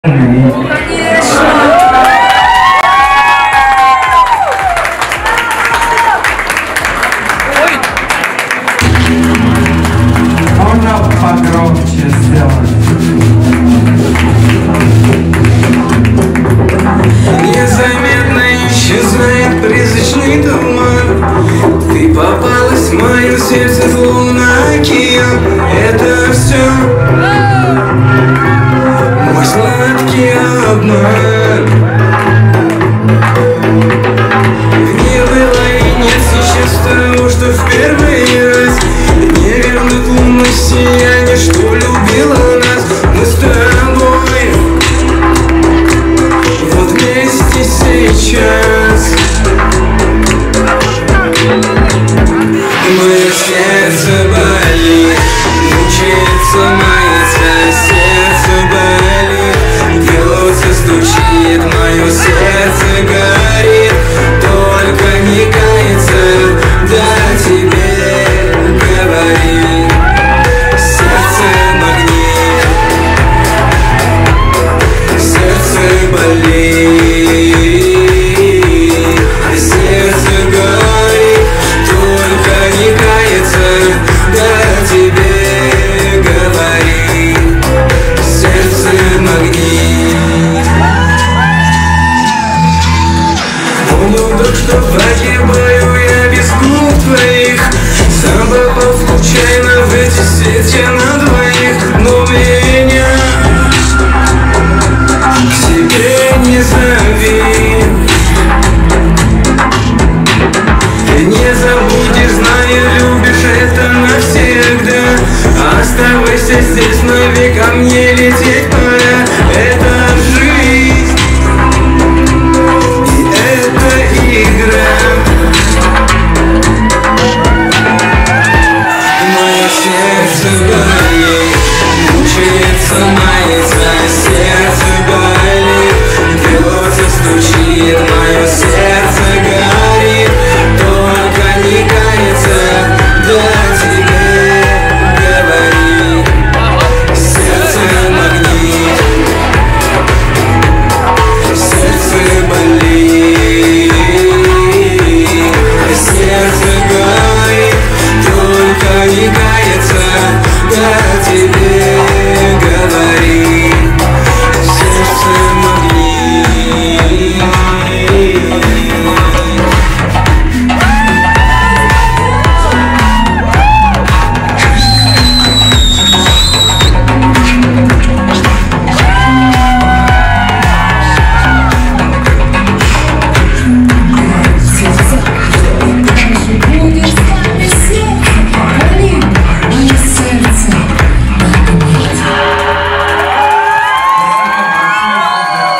Можно погромче сделать? Незаметно исчезает призрачный туман. Ты попалась в мое сердце, словно океан. Это все мой сладкий обман. Не было и нет сейчас того, что в первый раз. Не вернут лунное сияние, что любила нас. Мы с тобой вот вместе сейчас. Мое сердце болит, мучается мое сердце болит. Бьется, стучит, мое сердце горит. Только не кается, да тебе говорит. Сердце магнит, сердце болит, сердце горит. Только не кается, да тебе говорит. Сердце магнит. Помню вдруг, что погибаю я без губ твоих. Сам попал случайно в эти сети.